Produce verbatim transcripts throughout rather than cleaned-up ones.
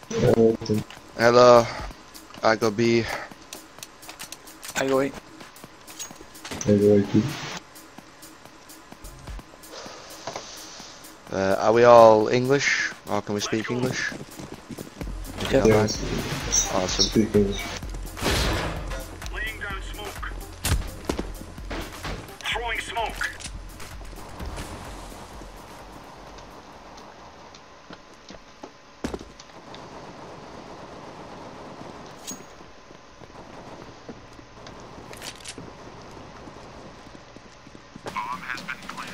Hello, I go B. I go A. I go A too. Uh, are we all English, or can we speak English? Yeah. Yes. Awesome. Speak English. Laying down smoke. Throwing smoke. Bomb has been planted.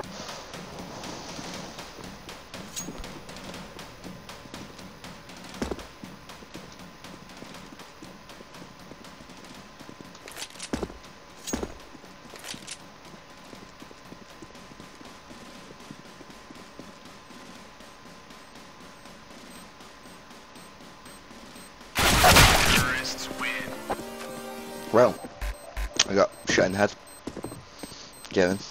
Well, I got shot in the head. Get him.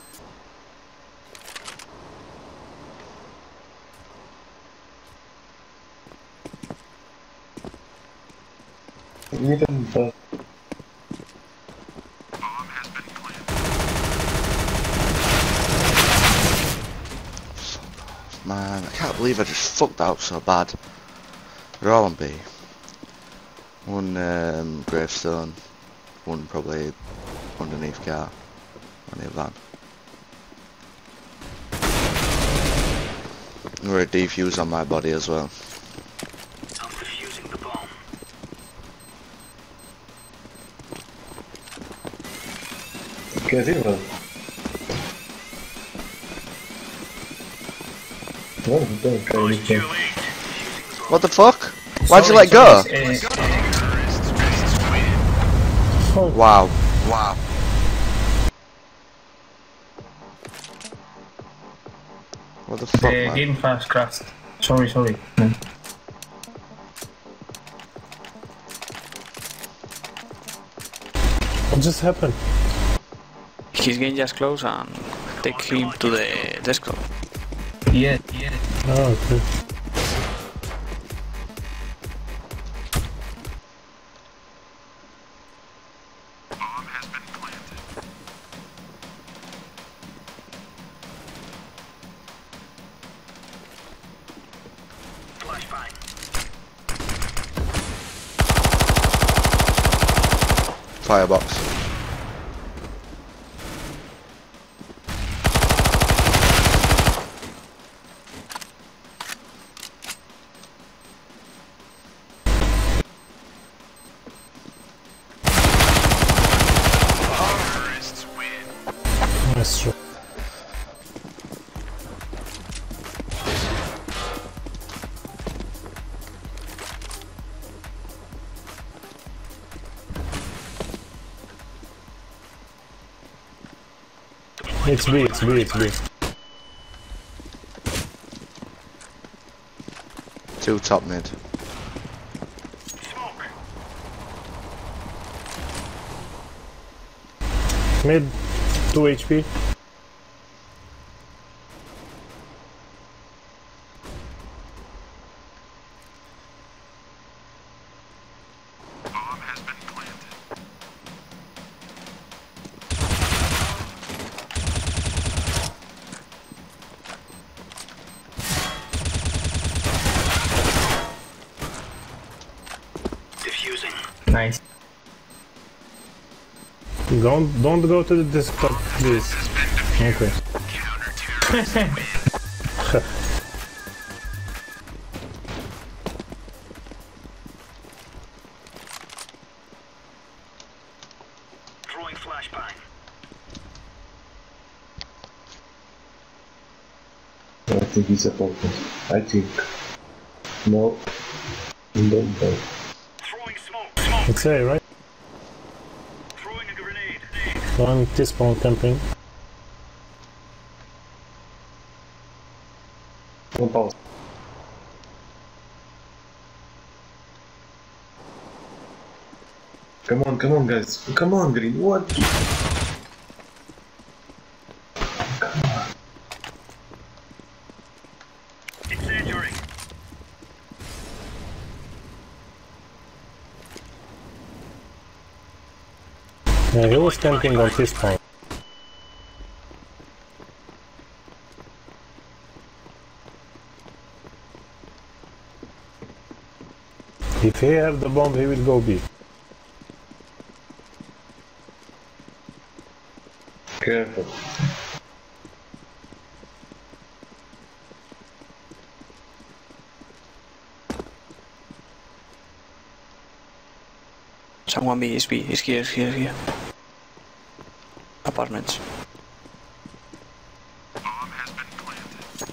Even the Bomb has been planted. Man, I can't believe I just fucked out so bad. They're all on B. One um, gravestone, one probably underneath car, on the van. Or a defuse on my body as well. I'm defusing the bomb. get even. No, don't try anything. What the fuck? Why'd you let go? Oh, Wow. Wow. What the fuck, The man? game fast crashed. Sorry, sorry. No. What just happened? He's getting just close and take him to the desktop. Yeah, yeah. Oh, okay. Bomb has been planted. Flashbang. Firebox. Terrorists win. That's true. It's B, it's B, it's B. Two top mid. Smoke. Mid, two H P. Bomb has been planted. Diffusing. Nice. Don't don't go to the desktop, please. Okay. Counter-terrorists win. Throwing flashbang. I think he's a focus. I think. No. Don't go. Throwing smoke. Smoke. It's A, right? Throwing a grenade. One T-spawn camping. One pause. Come on, come on, guys. Come on, Green. What? Incendiary. Yeah, he was camping on his spawn. If he had the bomb, he will go B. Careful. Someone B is B. Is here, is here, is here. Apartments. Bomb has been planted.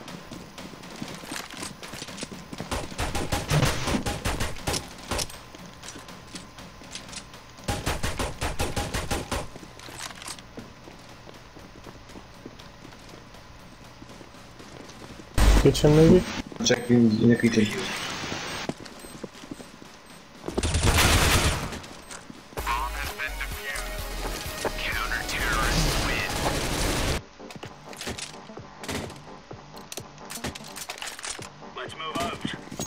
Kitchen maybe? Check in, in the kitchen. Bomb has been defused. Counter-terrorists win. Let's move out.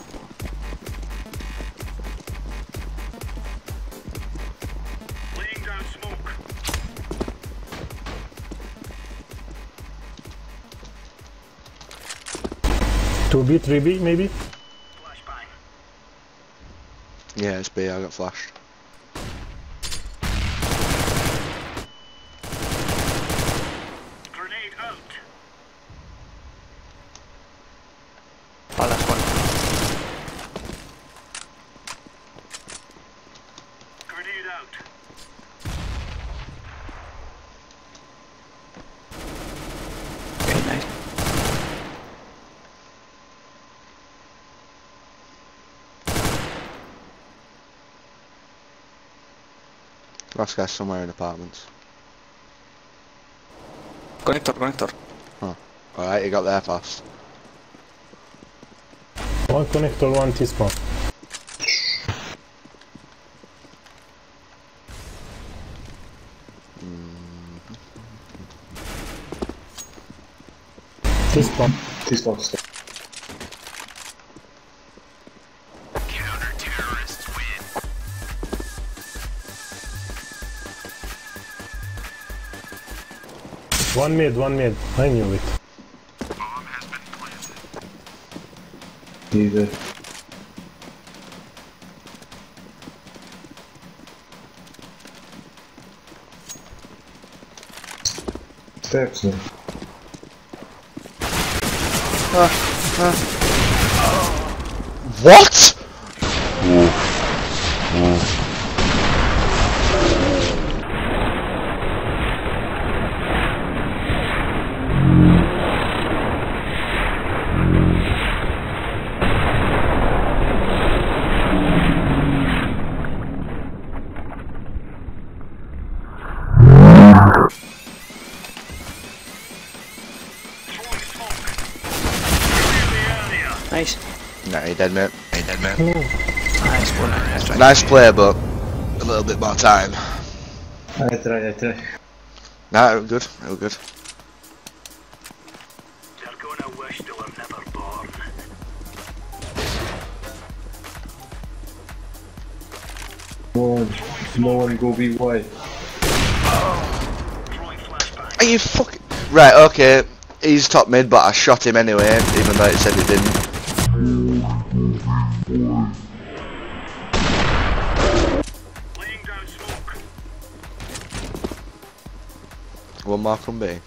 Laying down smoke. two B, three B maybe? Flashbang. Yeah, it's B, I got flashed. Grenade out. Palace one. Grenade out. Okay, nice. Last guy's somewhere in apartments. Connector, connector. Alright, he got there fast. One connector, one T-spawn. T-spawn. T-spawn stop. Counter-terrorists win. One mid, one mid. I knew it. Bomb has been planted. He's there. Steps now. What? Throwing smoke. Clear the area. Nice. Nah, he dead, mate. He dead, mate. Nice one. Nice try. Nice play, but a little bit more time. I try, I try. Nah, it was good. It was good. They're gonna wish they were never born. One, no one go B Y. Throwing flashbang. Are you fucking... Right, okay. He's top mid, but I shot him anyway, even though it said he didn't. Laying down smoke. One more from B.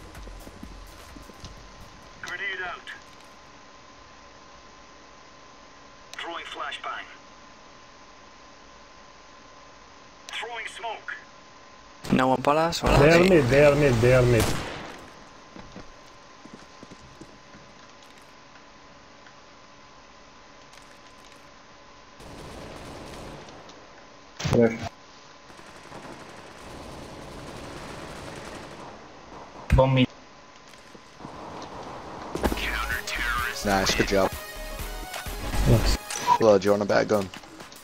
Grenade out. Throwing flashbang. Throwing smoke. No one palace or They are okay. mid, they are mid, they are mid. Right. Bomb me. Counter-terrorists. Nice, good job. Yes. Hello, do you want a better gun?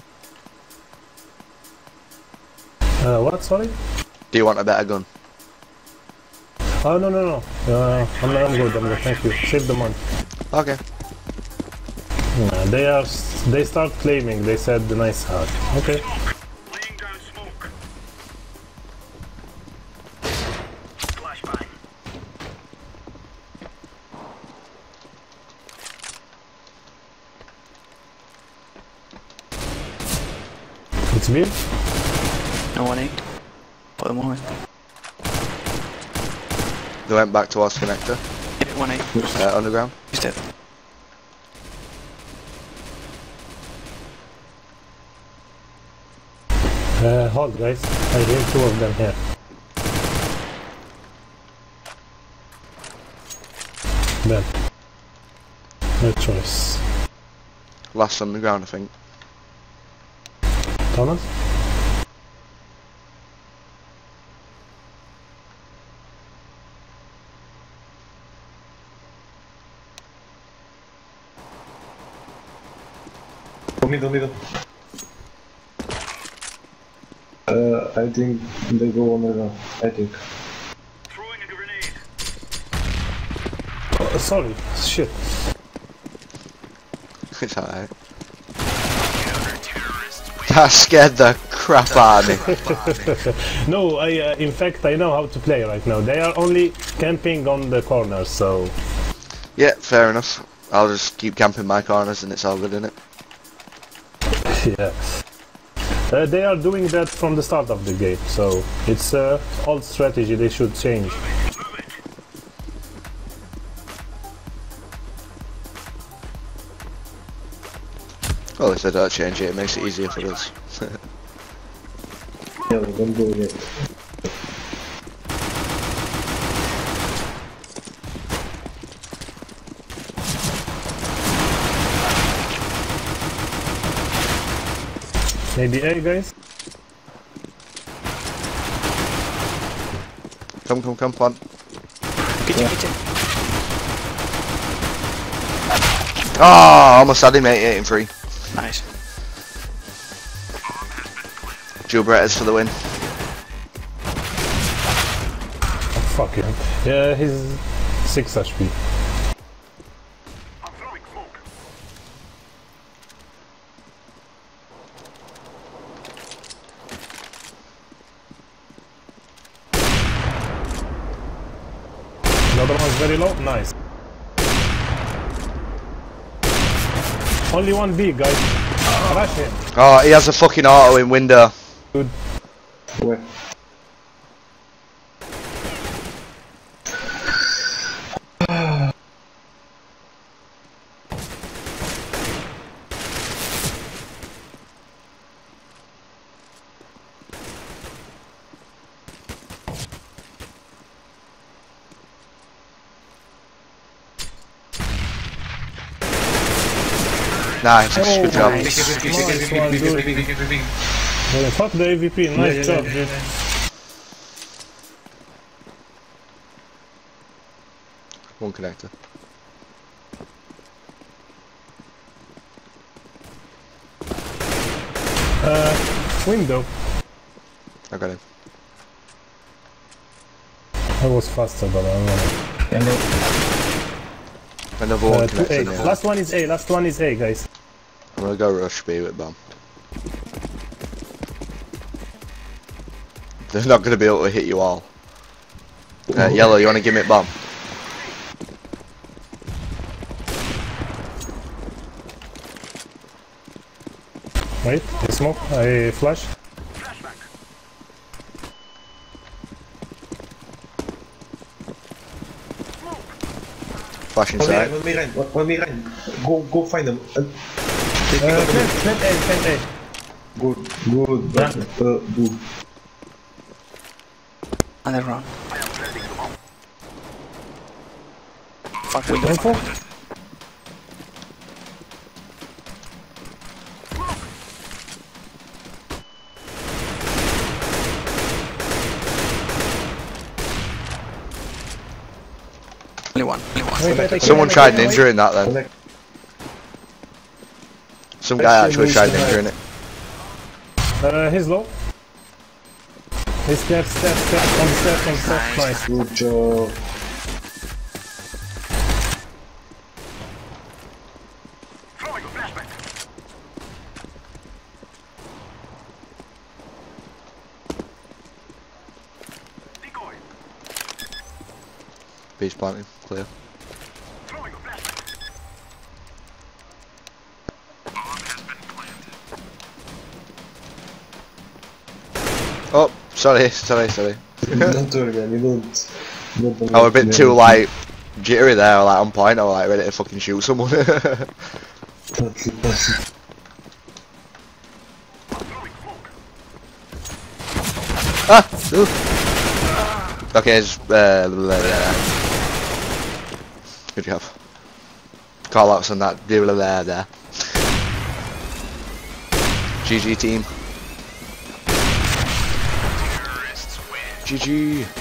Uh, what, sorry? Do you want a better gun? Oh, no, no, no. Uh, I'm, I'm good, I'm good, thank you. Save the money. Okay. Uh, they are, they start claiming, they said the nice hack. Okay. Smoke. Laying down smoke. Bill? No one in. For the moment. They went back towards connector. Yeah, one in. Uh, underground. He's dead. Uh, hold guys, I hear two of them here. Ben. No choice. Last underground, I think. Thomas? Go middle, middle. Uh, I think they go on the ground. I think. Throwing a grenade. Oh, sorry, shit. It's alright. That scared the crap out of me. No, I uh, in fact I know how to play right now. They are only camping on the corners, so... Yeah, fair enough. I'll just keep camping my corners and it's all good, innit? Yeah. Uh, they are doing that from the start of the game, so it's uh, old strategy they should change. Well, if they don't change it, it makes it easier for us. Yeah, we don't go yet. Maybe A, guys? Come, come, come, plant. Kitchen, kitchen. Oh, almost had him eighty-eight and three. Nice. Dual Bretters for the win. Oh, fuck him. Yeah, he's six H P. I'm throwing smoke. The other one's very low. Nice. Only one B, guys. Crash him. Oh, he has a fucking auto in window. Good. Where? Nice, Oh, good job. nice. Nice one, dude. Well, fuck the A V P. Nice job, dude. One connector. Uh, window. I got him. I was faster, but I don't know. And then Another one Uh, two A. connector now. Last one is A. Last one is A, guys. I'm gonna go rush B with bomb. They're not gonna be able to hit you all. Uh, yellow, you wanna give me a bomb? Wait, I smoke. I flash. Flashback. Flash One inside. mirage, one mirage, one- one mirage. Go, go find them. Uh, take Uh, it over. plant, plant A, plant A. Good, good. Yeah. Uh, good. Underground. Fuck, we don't. Info? Only one. Only one. Wait, wait, wait, Someone wait, tried wait, wait. ninja in that then. Connect. Some guy actually tried ninja in it. Uh, he's low. He's step, step, step, on step, on step. Nice. Good job. Throwing a flashback. Decoy. B's planting, clear. Throwing a flashback. Bomb has been planted. Sorry, sorry, sorry. Don't worry, man. You don't. You don't I was a bit too like jittery there, like on point. I was like ready to fucking shoot someone. Totally possible. Ah! Ooh. Okay, it's, uh, blah, blah, blah. Good job. Call outs on that blah, blah, blah, there. G G team. G G.